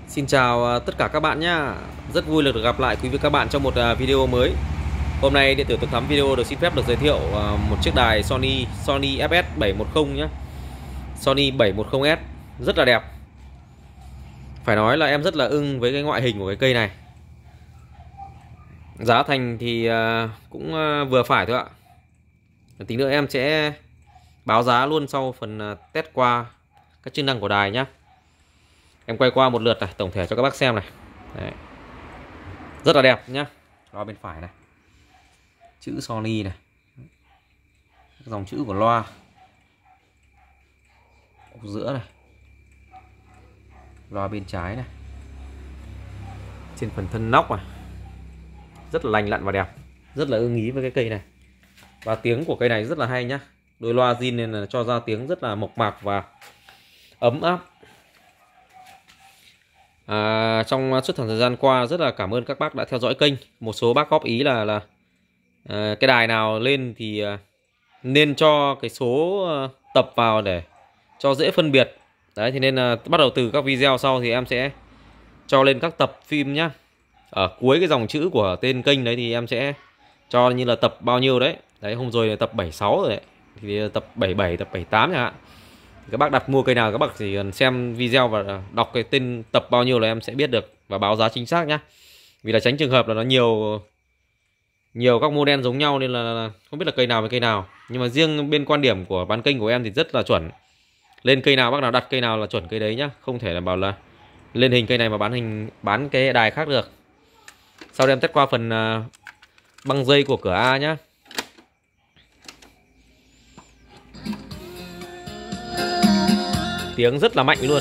Xin chào tất cả các bạn nhé. Rất vui được gặp lại quý vị các bạn trong một video mới. Hôm nay điện tử Tuấn Thắm Video được xin phép được giới thiệu một chiếc đài Sony FS 710 nhé. Sony 710S rất là đẹp. Phải nói là em rất là ưng với cái ngoại hình của cái cây này. Giá thành thì cũng vừa phải thôi ạ. Tí nữa em sẽ báo giá luôn sau phần test qua các chức năng của đài nhé. Em quay qua một lượt này, tổng thể cho các bác xem này. Đấy. Rất là đẹp nhá. Loa bên phải này, chữ Sony này, dòng chữ của loa ốc giữa này, loa bên trái này, trên phần thân nóc này, rất là lành lặn và đẹp, rất là ưng ý với cái cây này. Và tiếng của cây này rất là hay nhá. Đôi loa zin nên là cho ra tiếng rất là mộc mạc và ấm áp. Trong suốt thời gian qua rất là cảm ơn các bác đã theo dõi kênh. Một số bác góp ý là cái đài nào lên thì nên cho cái số tập vào để cho dễ phân biệt. Đấy, thì nên bắt đầu từ các video sau thì em sẽ cho lên các tập phim nhá. Ở cuối cái dòng chữ của tên kênh đấy thì em sẽ cho như là tập bao nhiêu đấy. Đấy, hôm rồi là tập 76 rồi đấy. Thì tập 77, tập 78 chẳng hạn. Các bác đặt mua cây nào các bác chỉ cần xem video và đọc cái tên tập bao nhiêu là em sẽ biết được và báo giá chính xác nhá. Vì là tránh trường hợp là nó nhiều các model giống nhau nên là không biết là cây nào với cây nào. Nhưng mà riêng bên quan điểm của bán kênh của em thì rất là chuẩn. Lên cây nào bác nào đặt cây nào là chuẩn cây đấy nhá. Không thể là bảo là lên hình cây này mà bán cái đài khác được. Sau đây em test qua phần băng dây của cửa A nhá. Tiếng rất là mạnh luôn.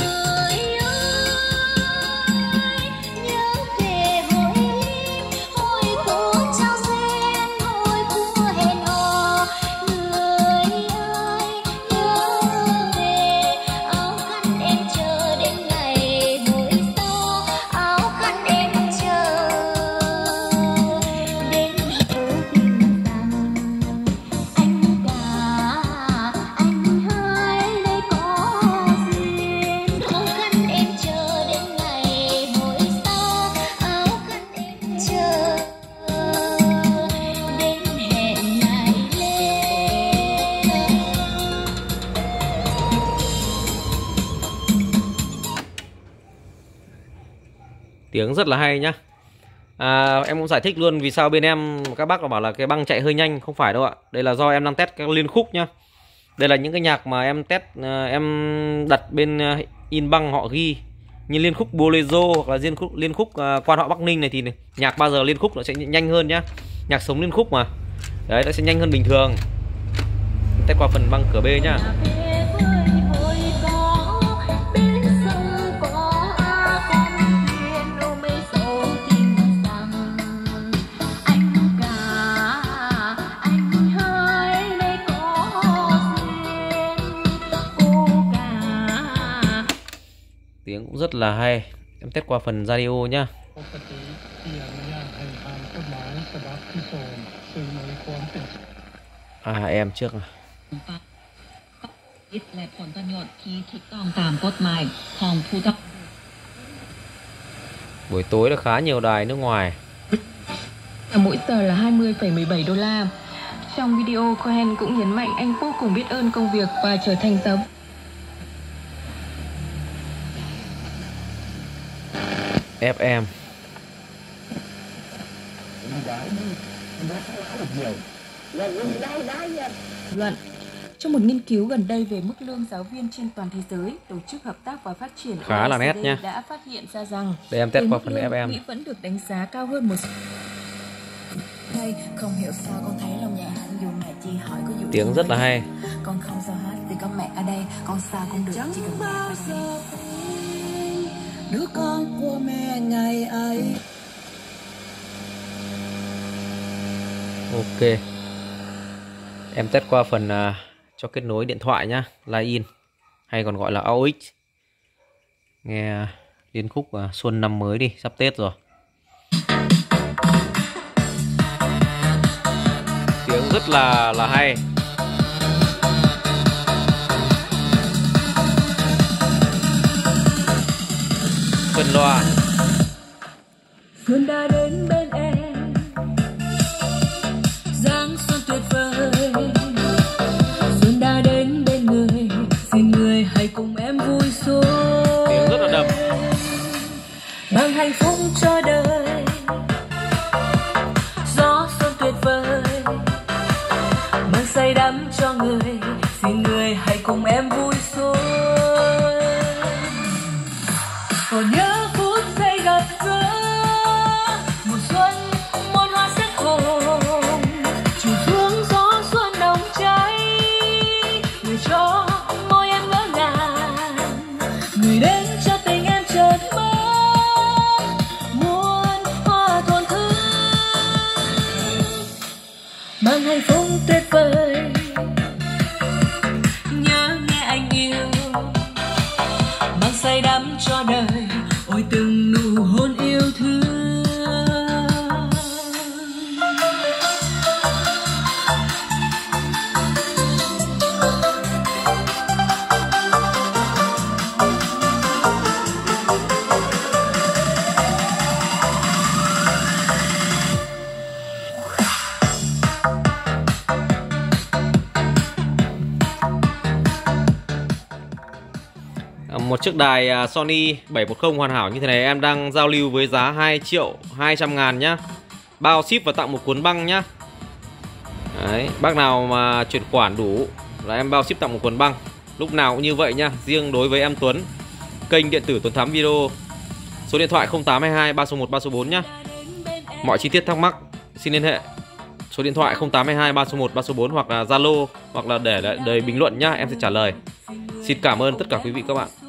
Tiếng rất là hay nhá. Em cũng giải thích luôn vì sao bên em các bác bảo là cái băng chạy hơi nhanh. Không phải đâu ạ. Đây là do em đang test các liên khúc nhá. Đây là những cái nhạc mà em test, em đặt bên in băng họ ghi. Như liên khúc Bolero hoặc là liên khúc Quan họ Bắc Ninh này thì nhạc bao giờ liên khúc nó sẽ nhanh hơn nhá. Nhạc sống liên khúc mà. Đấy, nó sẽ nhanh hơn bình thường. Test qua phần băng cửa B nhá. Tiếng cũng rất là hay. Em test qua phần radio nhá. Em trước này. Buổi tối là khá nhiều đài nước ngoài. Mỗi giờ là 20,17 đô la. Trong video, Cohen cũng nhấn mạnh anh vô cùng biết ơn công việc và trở thành giáo FM. Luận. Trong một nghiên cứu gần đây về mức lương giáo viên trên toàn thế giới, Tổ chức Hợp tác và Phát triển khá là nét nha. đã phát hiện ra rằng để em test qua phần FM. Mỹ vẫn được đánh giá cao hơn một. Không hiểu sao con thấy lòng nhẹ hẳn dù mẹ chỉ hỏi có dù tiếng rất là hay. Con không sao hết vì có mẹ ở đây, con sao cũng được chỉ cần mẹ ở đây. Đứa con của mẹ ngày ấy. Ok. Em test qua phần cho kết nối điện thoại nhá, line in hay còn gọi là AUX. Nghe liên khúc xuân năm mới đi, sắp Tết rồi. Tiếng rất là hay. phân loa. Xuân đã đến bên em, giáng xuân tuyệt vời. Xuân đã đến bên người, xin người hãy cùng em vui xuôi. Tiếng rất là đậm. Mang hạnh phúc cho đời, gió xuân tuyệt vời. Mang say đắm cho người, xin người hãy cùng em vui xuôi. Còn nhớ phút giây gặp gỡ, mùa xuân muôn hoa sắc hồng, trùm xuống gió xuân nồng cháy, người cho môi em ngỡ ngàng, người đến cho tình em chợt mơ, muôn hoa thôn thức, mang hạnh phúc tuyệt vời. Nhớ nghe anh yêu, mang say đắm cho đời, ôi từng nụ hôn yêu thương. Một chiếc đài Sony 710 hoàn hảo như thế này em đang giao lưu với giá 2.200.000 nhá. Bao ship và tặng một cuốn băng nhá. Đấy, bác nào mà chuyển khoản đủ là em bao ship tặng một cuốn băng. Lúc nào cũng như vậy nhá. Riêng đối với em Tuấn, kênh điện tử Tuấn Thám Video, số điện thoại 0822 361 364 nhá. Mọi chi tiết thắc mắc xin liên hệ số điện thoại 0822 361 364 hoặc là Zalo, hoặc là để lại đầy bình luận nhá, em sẽ trả lời. Xin cảm ơn tất cả quý vị các bạn.